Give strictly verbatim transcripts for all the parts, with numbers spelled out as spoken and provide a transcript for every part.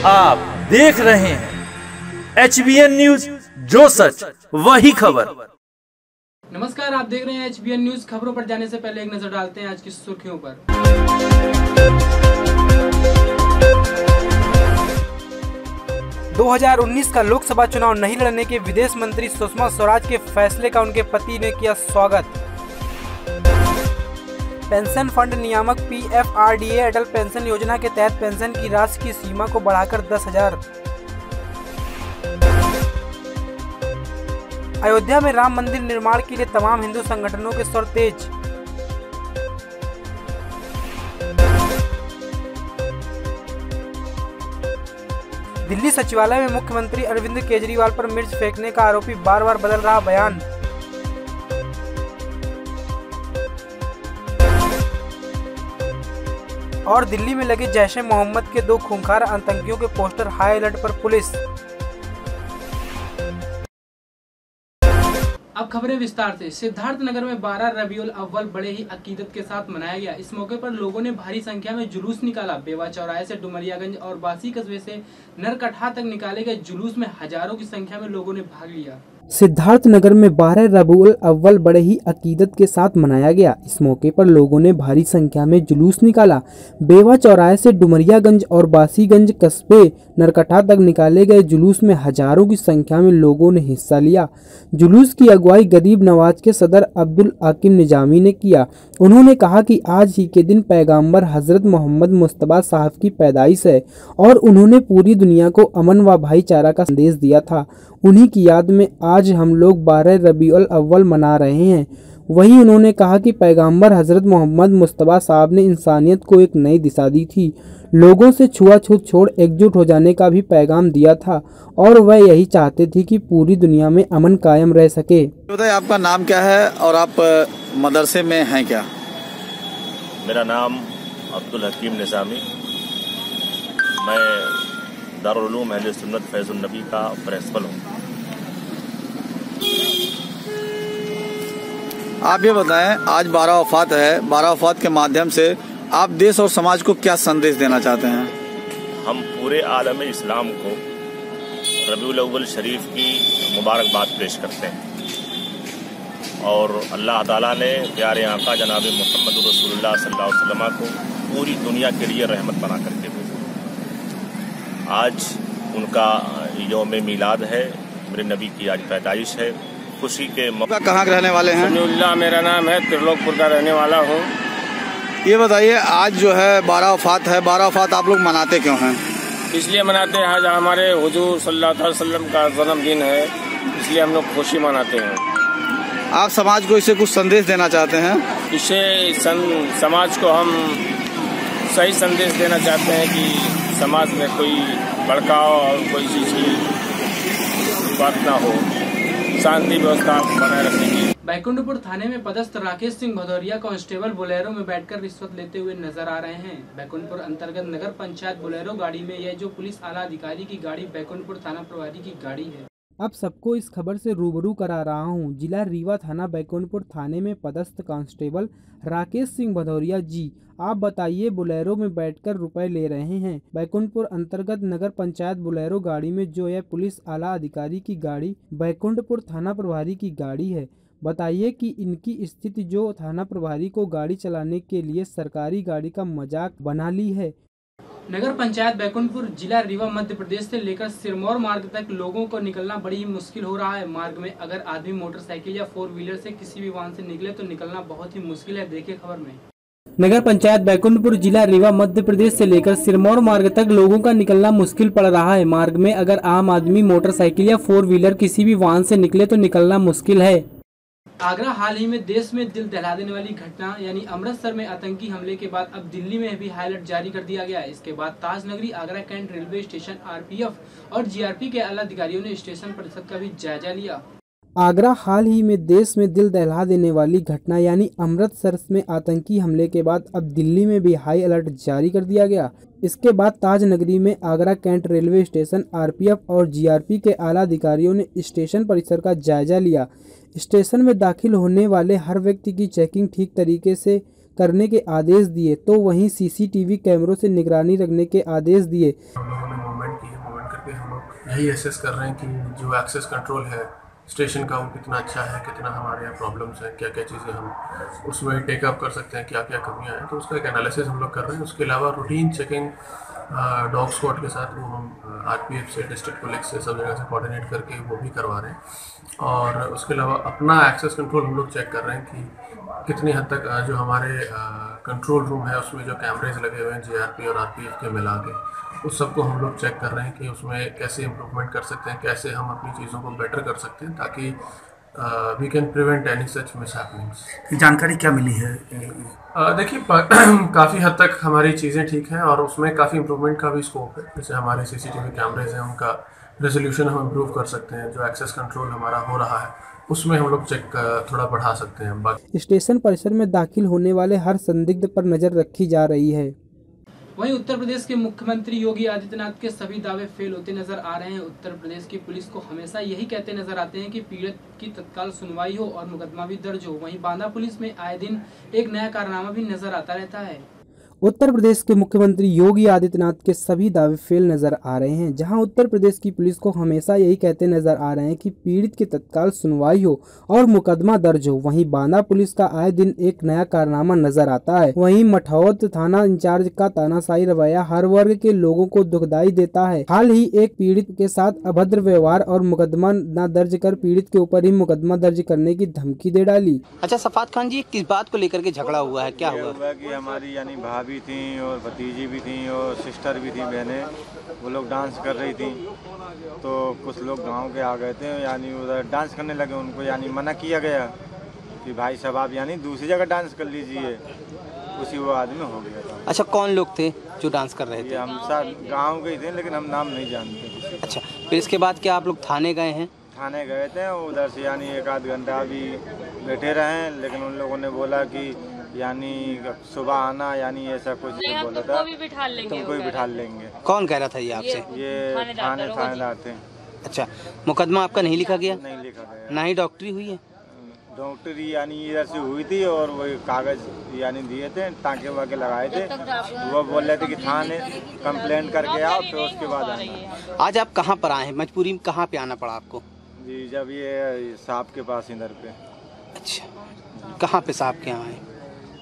आप देख रहे हैं एच बी एन न्यूज, जो सच वही खबर। नमस्कार, आप देख रहे हैं एच बी एन न्यूज। खबरों पर जाने से पहले एक नजर डालते हैं आज की सुर्खियों पर। दो हज़ार उन्नीस का लोकसभा चुनाव नहीं लड़ने के विदेश मंत्री सुषमा स्वराज के फैसले का उनके पति ने किया स्वागत। पेंशन फंड नियामक P F R D A Atal pension Yojana के तहत पेंशन की राशि की सीमा को बढ़ाकर दस हजार। अयोध्या में राम मंदिर निर्माण के लिए तमाम हिंदू संगठनों के स्वर तेज। दिल्ली सचिवालय में मुख्यमंत्री अरविंद केजरीवाल पर मिर्च फेंकने का आरोपी बार बार बदल रहा बयान। और दिल्ली में लगे जैश ए मोहम्मद के दो खूंखार आतंकियों के पोस्टर, हाई अलर्ट पर पुलिस। अब खबरें विस्तार से। सिद्धार्थनगर में बारह रबीउल अव्वल बड़े ही अकीदत के साथ मनाया गया। इस मौके पर लोगों ने भारी संख्या में जुलूस निकाला। बेवा चौराहे से डुमरियागंज और बासी कस्बे से नरकठा तक निकाले गए जुलूस में हजारों की संख्या में लोगों ने भाग लिया। सिद्धार्थनगर में बारह रबीउल अव्वल बड़े ही अकीदत के साथ मनाया गया। इस मौके पर लोगों ने भारी संख्या में जुलूस निकाला। बेवा चौराहे से डुमरियागंज और बासीगंज कस्बे नरकठा तक निकाले गए जुलूस में हजारों की संख्या में लोगों ने हिस्सा लिया। जुलूस की अगुवाई गरीब नवाज के सदर अब्दुल आकिम निजामी ने किया। उन्होंने कहा कि आज ही के दिन पैगंबर हजरत मोहम्मद मुस्तफा साहब की पैदाइश है और उन्होंने पूरी दुनिया को अमन व भाईचारा का संदेश दिया था। उन्हीं की याद में आज हम लोग बारह रबीउल अव्वल मना रहे हैं। वहीं उन्होंने कहा कि पैगंबर हजरत मोहम्मद मुस्तफा साहब ने इंसानियत को एक नई दिशा दी थी, लोगों से छुआछूत छोड़ एकजुट हो जाने का भी पैगाम दिया था और वह यही चाहते थे कि पूरी दुनिया में अमन कायम रह सके। बताइए, आपका नाम क्या है और आप मदरसे में हैं क्या? मेरा नाम अब्दुल हकीम निजामी, मैं दारुल उलूम अहले सुन्नत फैजुल नबी का प्रिंसिपल हूँ। आप ये बताएं, आज बारह वफात है, बारह वफात के माध्यम से आप देश और समाज को क्या संदेश देना चाहते हैं? हम पूरे आलम इस्लाम को रबीउल अव्वल शरीफ की मुबारकबाद पेश करते हैं और अल्लाह ताला ने प्यारे आका जनाब मोहम्मद रसूलुल्लाह सल्लल्लाहु अलैहि वसल्लम को पूरी दुनिया के लिए रहमत बना करके भेजा। आज उनका यौम मीलाद है, मेरे नबी की आज पैदाइश है। खुशी के मौका। कहाँ के रहने वाले हैं? समीउल्लाह मेरा नाम है, त्रिलोकपुर का रहने वाला हूँ। ये बताइए, आज जो है बारह वफात है, बारह वफात आप लोग मनाते क्यों हैं? इसलिए मनाते हैं, आज हमारे हुजूर सल्लल्लाहु अलैहि वसल्लम का जन्मदिन है, इसलिए हम लोग खुशी मनाते हैं। आप समाज को इससे कुछ संदेश देना चाहते हैं? इससे समाज को हम सही संदेश देना चाहते हैं कि समाज में कोई भड़काव और कोई चीज की बात ना हो, शांति व्यवस्था बनाए रखने की। बैकुंठपुर थाने में पदस्थ राकेश सिंह भदौरिया कांस्टेबल बोलेरो में बैठकर रिश्वत लेते हुए नजर आ रहे हैं। बैकुंठपुर अंतर्गत नगर पंचायत बोलेरो गाड़ी में यह जो पुलिस आला अधिकारी की गाड़ी बैकुंठपुर थाना प्रभारी की गाड़ी है। अब सबको इस खबर से रूबरू करा रहा हूं। जिला रीवा थाना बैकुंठपुर थाने में पदस्थ कांस्टेबल राकेश सिंह भदौरिया जी, आप बताइए, बोलेरो में बैठकर रुपए ले रहे हैं। बैकुंठपुर अंतर्गत नगर पंचायत बोलेरो गाड़ी में जो यह पुलिस आला अधिकारी की गाड़ी बैकुंठपुर थाना प्रभारी की गाड़ी है, बताइए कि इनकी स्थिति जो थाना प्रभारी को गाड़ी चलाने के लिए सरकारी गाड़ी का मजाक बना ली है। नगर पंचायत बैकुंठपुर जिला रीवा मध्य प्रदेश से लेकर सिरमौर मार्ग तक लोगों को निकलना बड़ी ही मुश्किल हो रहा है। मार्ग में अगर आदमी मोटरसाइकिल या फोर व्हीलर से किसी भी वाहन से निकले तो निकलना बहुत ही मुश्किल है। देखिए खबर में। नगर पंचायत बैकुंठपुर जिला रीवा मध्य प्रदेश से लेकर सिरमौर मार्ग तक लोगों का निकलना मुश्किल पड़ रहा है। मार्ग में अगर आम आदमी मोटरसाइकिल या फोर व्हीलर किसी भी वाहन से निकले तो निकलना मुश्किल है। आगरा हाल ही में देश में दिल दहला देने वाली घटना यानी अमृतसर में आतंकी हमले के बाद अब दिल्ली में भी हाई अलर्ट जारी कर दिया गया है। इसके बाद Tajnagari, Agra cantt railway station, RPF और जीआरपी के आला अधिकारियों ने स्टेशन परिसर का भी जायजा लिया। आगरा हाल ही में देश में दिल दहला देने वाली घटना यानी अमृतसर में आतंकी हमले के बाद अब दिल्ली में भी हाई अलर्ट जारी कर दिया गया। इसके बाद ताजनगरी में Agra cantt railway station, RPF और जीआरपी के आला अधिकारियों ने स्टेशन परिसर का जायजा लिया। स्टेशन में दाखिल होने वाले हर व्यक्ति की चेकिंग ठीक तरीके से करने के आदेश दिए, तो वहीं सीसीटीवी कैमरों से निगरानी रखने के आदेश दिए। करके हम लोग यही एसेस कर रहे हैं कि जो एक्सेस कंट्रोल है स्टेशन का वो कितना अच्छा है, कितना हमारे यहाँ प्रॉब्लम्स हैं, क्या क्या चीज़ें हम उसमें टेकअप कर सकते हैं, क्या क्या कमियाँ हैं, तो उसका एक एनालिसिस हम लोग कर रहे हैं। उसके अलावा रूटीन चेकिंग डॉग स्क्वाड के साथ वो हम आरपीएफ से, डिस्ट्रिक्ट पुलिस से, सब जगह से कोऑर्डिनेट करके वो भी करवा रहे हैं। और उसके अलावा अपना एक्सेस कंट्रोल हम लोग चेक कर रहे हैं कि कितनी हद तक जो हमारे कंट्रोल रूम है उसमें जो कैमरेज लगे हुए हैं जेआरपी और आरपीएफ के मिला के, उस सबको हम लोग चेक कर रहे हैं कि उसमें कैसे इम्प्रूवमेंट कर सकते हैं, कैसे हम अपनी चीज़ों को बेटर कर सकते हैं ताकि we can prevent any such mishappenings. जानकारी क्या मिली है? uh, देखिए काफ़ी हद तक हमारी चीज़ें ठीक हैं और उसमें काफ़ी इम्प्रूवमेंट का भी स्कोप है। जैसे हमारे सीसीटीवी कैमरेज हैं उनका रेजोल्यूशन हम इम्प्रूव कर सकते हैं, जो एक्सेस कंट्रोल हमारा हो रहा है उसमें हम लोग चेक थोड़ा बढ़ा सकते हैं। बाकी स्टेशन परिसर में दाखिल होने वाले हर संदिग्ध पर नज़र रखी जा रही है। वहीं उत्तर प्रदेश के मुख्यमंत्री योगी आदित्यनाथ के सभी दावे फेल होते नजर आ रहे हैं। उत्तर प्रदेश की पुलिस को हमेशा यही कहते नजर आते हैं कि पीड़ित की तत्काल सुनवाई हो और मुकदमा भी दर्ज हो। वहीं बांदा पुलिस में आए दिन एक नया कारनामा भी नजर आता रहता है। उत्तर प्रदेश के मुख्यमंत्री योगी आदित्यनाथ के सभी दावे फेल नजर आ रहे हैं। जहां उत्तर प्रदेश की पुलिस को हमेशा यही कहते नजर आ रहे हैं कि पीड़ित की तत्काल सुनवाई हो और मुकदमा दर्ज हो, वहीं बांदा पुलिस का आए दिन एक नया कारनामा नजर आता है। वहीं मठौत थाना इंचार्ज का तानाशाही रवैया हर वर्ग के लोगों को दुखदाई देता है। हाल ही एक पीड़ित के साथ अभद्र व्यवहार और मुकदमा न दर्ज कर पीड़ित के ऊपर ही मुकदमा दर्ज करने की धमकी दे डाली। अच्छा सफात खान जी, किस बात को लेकर के झगड़ा हुआ है, क्या हुआ? कि हमारी यानी भाभी थी और भतीजी भी थी और सिस्टर भी थी, बहनें, वो लोग डांस कर रही थी तो कुछ लोग गांव के आ गए थे, यानी उधर डांस करने लगे। उनको यानी मना किया गया कि भाई साहब आप यानी दूसरी जगह डांस कर लीजिए, उसी वो आदमी हो गया था। अच्छा, कौन लोग थे जो डांस कर रहे थे? हम सब गाँव के ही थे लेकिन हम नाम नहीं जानते। अच्छा, फिर इसके बाद क्या आप लोग थाने गए हैं? थाने गए थे, उधर से यानी एक आध घंटा भी बैठे रहे, लेकिन उन लोगों ने बोला कि यानी सुबह आना, यानी ऐसा कुछ बोला था, तुमको भी बिठा लेंगे। कौन कह रहा था ये आपसे? ये थाने थानेदार थे। अच्छा, मुकदमा आपका नहीं लिखा गया? नहीं लिखा गया। ना ही डॉक्टरी हुई है? डॉक्टरी यानी इधर से हुई थी और वो कागज यानी दिए थे, टाँके वाके लगाए थे। वो बोल रहे थे कि थाने कंप्लेंट करके आओ फिर उसके बाद आना। आज आप कहाँ पर आए हैं? मजबूरी में कहाँ पे आना पड़ा आपको? जी, जब ये साहब के पास इधर पे। अच्छा, कहाँ पे साहब के यहाँ है?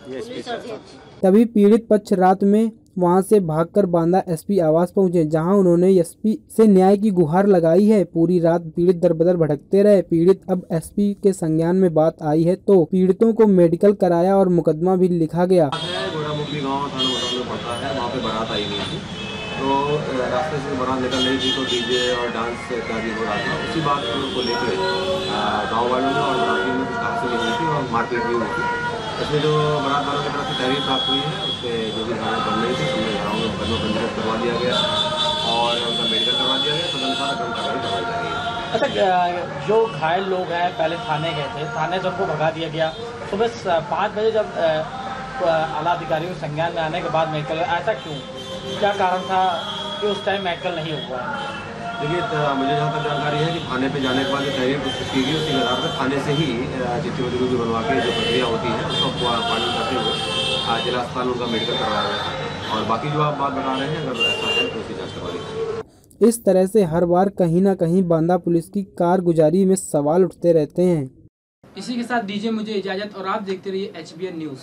तभी पीड़ित पक्ष रात में वहां से भागकर बांदा एसपी आवास पहुंचे, जहां उन्होंने एसपी से न्याय की गुहार लगाई है। पूरी रात पीड़ित दरबदर भटकते रहे। पीड़ित अब एसपी के संज्ञान में बात आई है तो पीड़ितों को मेडिकल कराया और मुकदमा भी लिखा गया। गोरामुखी गाँव थाना में पड़ता है, वहाँ पे बारात आई हुई थी, तो रास्ते से बारात निकल रही थी तो डीजे और डांस इत्यादि हो रहा था। उसी बात को लेकर गाँव वालों ने और बरातियों में कुछ कहासुनी हुई थी और मारपीट भी हुई थी। इसमें जो बारात वालों की तरफ से तहरीर प्राप्त हुई है उससे जो भी धारा बन रही थी सबने घरों में मुकदमा पंजीकृत करवा दिया गया और उनका मेडिकल करवा दिया गया, तदनुसार अग्रिम कार्रवाई करवाई जा रही है। अच्छा, जो घायल लोग हैं पहले थाने गए थे, थाने से उनको भगा दिया गया। सुबह पाँच बजे जब आला अधिकारियों के संज्ञान में आने के बाद मेडिकल, ऐसा क्यों, क्या कारण था कि उस टाइम मेडिकल नहीं हुआ? देखिए, मुझे जहाँ तक जानकारी है कि थाने पे जाने के बाद जो तहरीर प्रस्तुत की गई उसी आधार पर थाने से ही चिट्ठी वगैरह बनवा के जो प्रक्रिया होती है उसको पालन करते हुए जिला अस्पताल उनका मेडिकल करवाया गया और बाकी जो आप बात बता रहे हैं अगर ऐसा है तो उसकी जाँच करवा दी। इस तरह से हर बार कहीं न कहीं बांदा पुलिस की कारगुजारी में सवाल उठते रहते हैं। इसी के साथ दीजिए मुझे इजाजत और आप देखते रहिए एच बी एन न्यूज।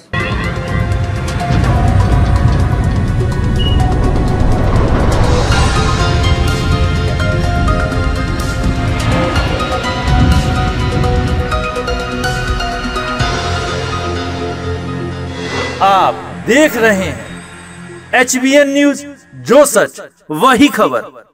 आप देख रहे हैं एच बी एन न्यूज, जो सच वही खबर।